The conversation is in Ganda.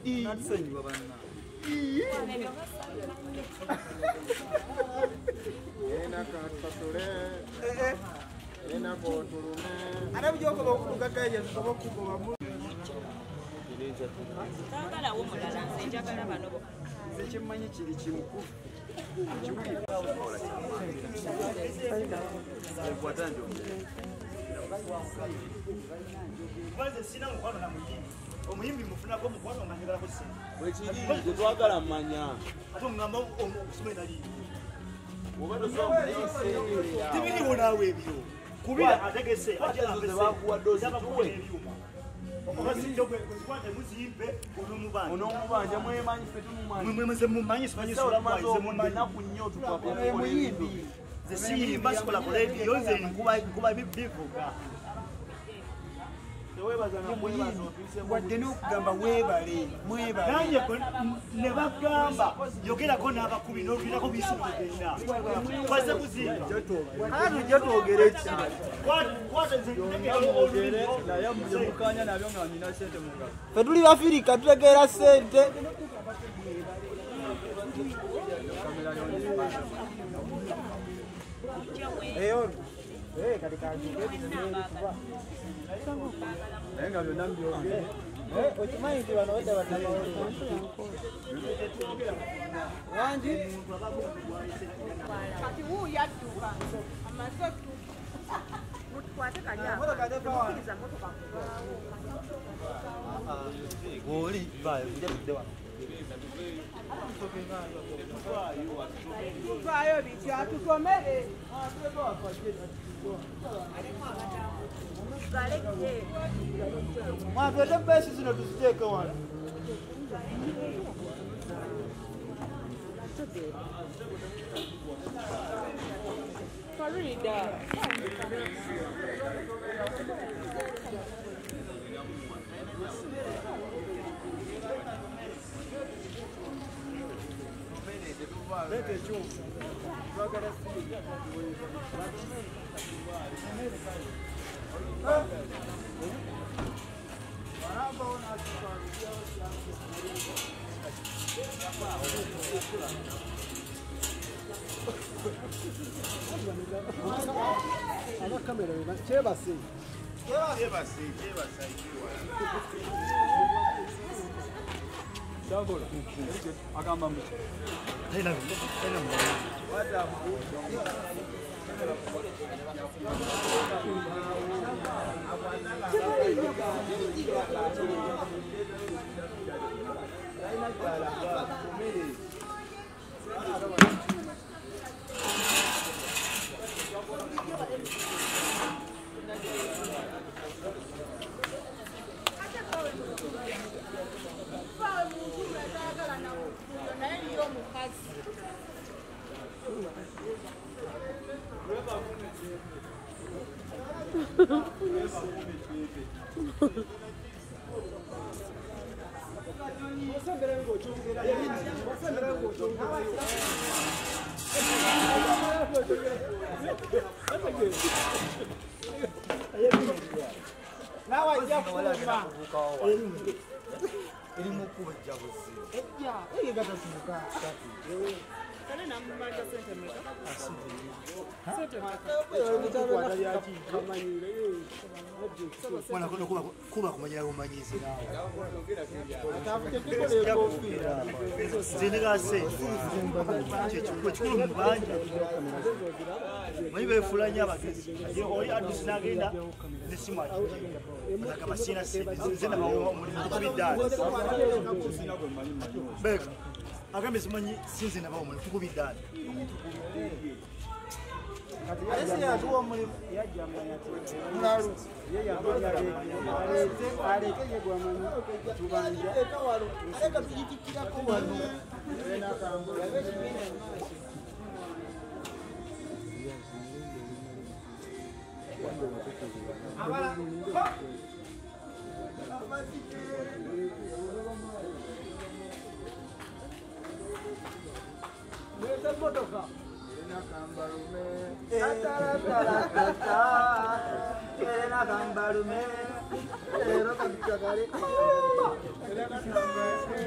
Natusonyiwa banna. Ena katule. Ena kotulume. Arabijoko bakugagaye kuba mu. Tangala wo mulala njagala bano bo. Zekimanyi kiri kimuku. Baze sina mukwano na muyimbi. Omuyimbi mufuna ko mukwano ngangala ko sina. Wekiri twagala manya. Ato ngamba okusoma nali. Obado so Tibiri wona webyo. Kubira ategese ajja bakuwa dozi tuwe. Obasinjogwe kwate muzimbe onomubanja. Onomubanja mwemanyi fetu mumanyi. Mwemeze mumanyi simanyi sura mazo mumanyi kunyo tukapya Muyimbi. Ze siyimba sikola koledi yonze nkuba bivuga. Wadde n'okugamba weebale mwebale Nanye ne bagamba yogerako n'abakubi n'olwirako bisi kugenda. Kwaze kuzinga. hano jja twogere ki ffe tuli bafirika tutegeera ssente kati Nenga byonna mbyogere. okimanyi nti bano badda wangi kati wuuyo adduka amaze mutukwate kanyakiriza motoka oli njatudde wano tutwayo bityo atutomere mwatwete beesi zino tuziteeke wano Agamba mu. Mwana kuba kumanyira umanyizi nawe. Zinegase. Chekuru mubanja. Mwibe fulanya abagezi. Oli adusi nagenda nesima. Kama sina zina bawo muri kubidala. Beka. Agambe simanyi sinze na bawo muri kubidala. Ese yatuwa muri yajamanya mulalu aleke gwamanya tubanja ekawalo eka tujitikirako wano ena kambo Kambarume,